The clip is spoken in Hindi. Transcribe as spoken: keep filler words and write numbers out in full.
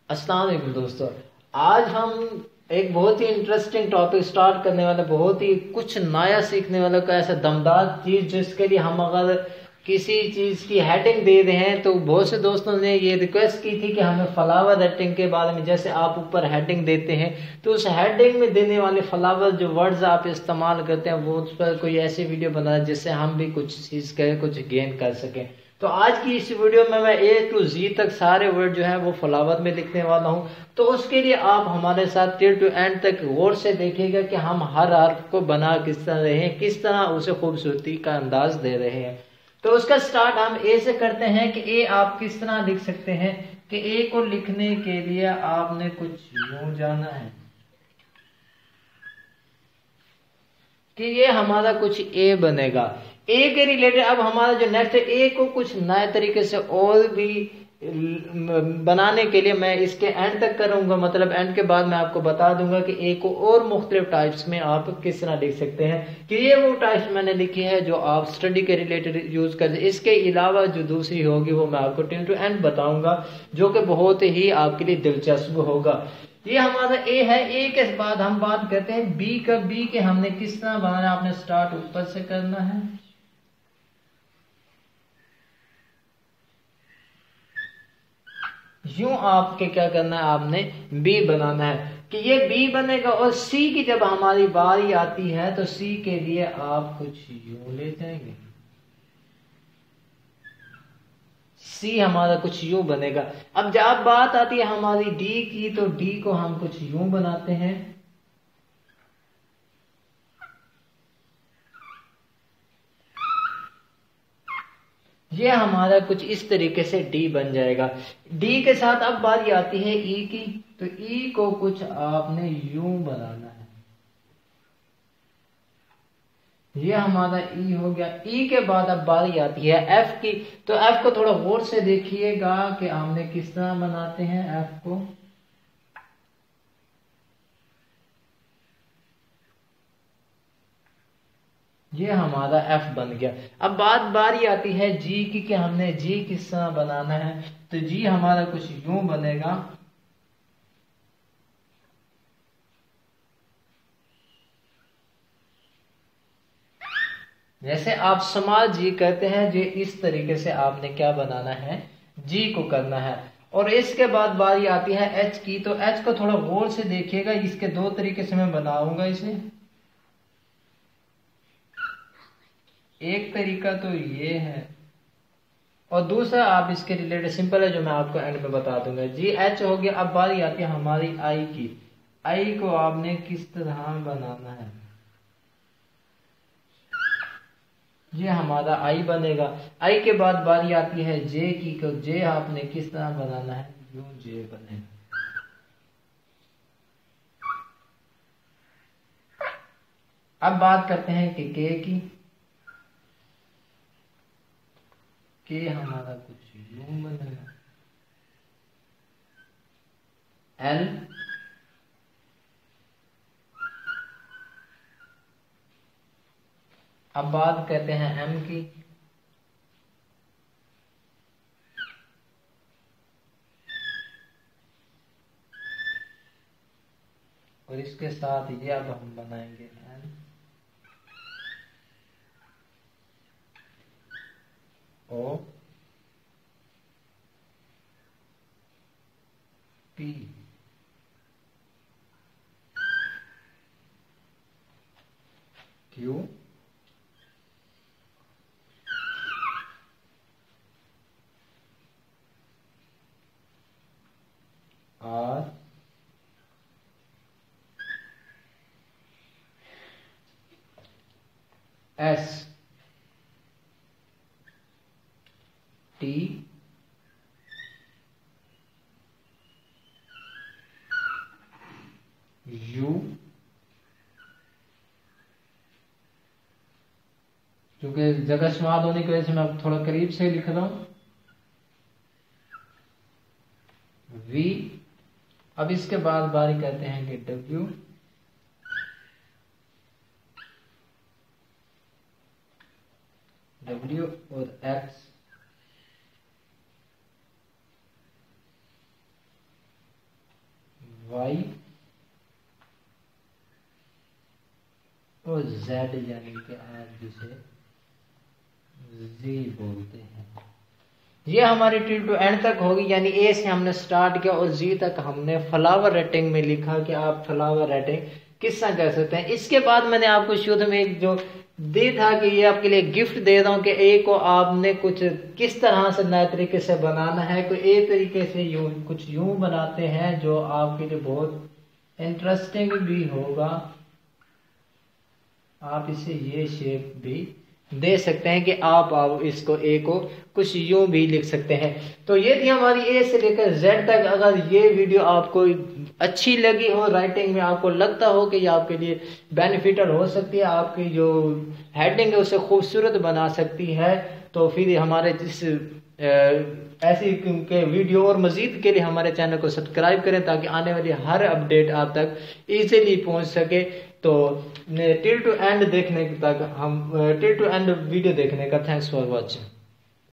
अस्सलाम वालेकुम दोस्तों, आज हम एक बहुत ही इंटरेस्टिंग टॉपिक स्टार्ट करने वाले, बहुत ही कुछ नया सीखने वाले का ऐसा दमदार चीज जिसके लिए हम अगर किसी चीज की हेडिंग दे रहे हैं तो बहुत से दोस्तों ने ये रिक्वेस्ट की थी कि हमें फ्लावर हेडिंग के बारे में, जैसे आप ऊपर हेडिंग देते हैं तो उस हेडिंग में देने वाले फ्लावर जो वर्ड्स आप इस्तेमाल करते हैं वो उस पर कोई ऐसी वीडियो बना जिससे हम भी कुछ चीज करें, कुछ गेन कर सकें। तो आज की इस वीडियो में मैं ए टू जी तक सारे वर्ड जो है वो फ्लावर में लिखने वाला हूं। तो उसके लिए आप हमारे साथ टिल टू एंड तक गौर से देखिएगा कि हम हर हर्फ को बना किस तरह रहे हैं, किस तरह उसे खूबसूरती का अंदाज दे रहे हैं। तो उसका स्टार्ट हम ए से करते हैं कि ए आप किस तरह लिख सकते हैं कि ए को लिखने के लिए आपने कुछ यूं जाना है कि ये हमारा कुछ ए बनेगा। ए के रिलेटेड अब हमारा जो नेक्स्ट है, ए को कुछ नए तरीके से और भी बनाने के लिए मैं इसके एंड तक करूंगा, मतलब एंड के बाद मैं आपको बता दूंगा कि ए को और मुख्तलिफ टाइप्स में आप किस तरह लिख सकते हैं कि ये वो टाइप्स मैंने लिखी है जो आप स्टडी के रिलेटेड यूज कर। इसके अलावा जो दूसरी होगी वो मैं आपको टिल टू एंड बताऊंगा, जो कि बहुत ही आपके लिए दिलचस्प होगा। ये हमारा ए है। ए के बाद हम बात करते हैं बी का। बी के हमने किस तरह बनाना है, आपने स्टार्ट ऊपर से करना है। यूं आपके क्या करना है, आपने बी बनाना है कि ये बी बनेगा। और सी की जब हमारी बारी आती है तो सी के लिए आप कुछ यूं ले जाएंगे। सी हमारा कुछ यूं बनेगा। अब जब बात आती है हमारी डी की तो डी को हम कुछ यूं बनाते हैं। ये हमारा कुछ इस तरीके से डी बन जाएगा। डी के साथ अब बारी आती है ई की, तो ई को कुछ आपने यूं बनाना है। ये हमारा ई हो गया। ई के बाद अब बारी आती है एफ की, तो एफ को थोड़ा गौर से देखिएगा कि हमने किस तरह बनाते हैं एफ को। ये हमारा एफ बन गया। अब बात बारी आती है जी की कि हमने जी किस तरह बनाना है, तो जी हमारा कुछ यूं बनेगा। जैसे आप स्मॉल जी कहते हैं, जो इस तरीके से आपने क्या बनाना है, जी को करना है। और इसके बाद बारी आती है एच की, तो एच को थोड़ा गौर से देखिएगा। इसके दो तरीके से मैं बनाऊंगा इसे। एक तरीका तो ये है और दूसरा आप इसके रिलेटेड सिंपल है जो मैं आपको एंड में बता दूंगा। जी एच हो गया। अब बारी आती है हमारी आई की। आई को आपने किस तरह बनाना है, ये हमारा आई बनेगा। आई के बाद बारी आती है जे की, तो जे आपने किस तरह बनाना है, यूं जे बनेगा। अब बात करते हैं कि के की। के हमारा कुछ यूं बनेगा। एल, अब बात करते हैं एम की। और इसके साथ ये अब हम बनाएंगे N, O, P, Q, R, S, T, U. क्योंकि जगह स्माल होने की वजह से मैं थोड़ा करीब से लिख रहा हूं। वी। अब इसके बाद बारी कहते हैं कि डब्ल्यू, डब्ल्यू और एक्स, वाई और जेड, यानी कि आप जिसे जी बोलते हैं। ये हमारी टिल टू एंड तक होगी, यानी ए से हमने स्टार्ट किया और जी तक हमने फ्लावर रेटिंग में लिखा कि आप फ्लावर रेटिंग किस तरह कर सकते हैं। इसके बाद मैंने आपको शुरू में एक जो दे था कि ये आपके लिए गिफ्ट दे रहा हूं कि ए को आपने कुछ किस तरह से नए तरीके से बनाना है। कोई ए तरीके से यूं कुछ यूं बनाते हैं जो आपके लिए बहुत इंटरेस्टिंग भी होगा। आप इसे ये शेप भी दे सकते हैं कि आप आप इसको ए को कुछ यूं भी लिख सकते हैं। तो ये थी हमारी ए से लेकर जेड तक। अगर ये वीडियो आपको अच्छी लगी हो, राइटिंग में आपको लगता हो कि ये आपके लिए बेनिफिटेड हो सकती है, आपकी जो हेडिंग है उसे खूबसूरत बना सकती है, तो फिर हमारे जिस ऐसी के वीडियो और मजीद के लिए हमारे चैनल को सब्सक्राइब करें ताकि आने वाली हर अपडेट आप तक इजीली पहुंच सके। तो टिल टू एंड देखने तक हम टिल टू एंड वीडियो देखने का थैंक्स फॉर वॉचिंग।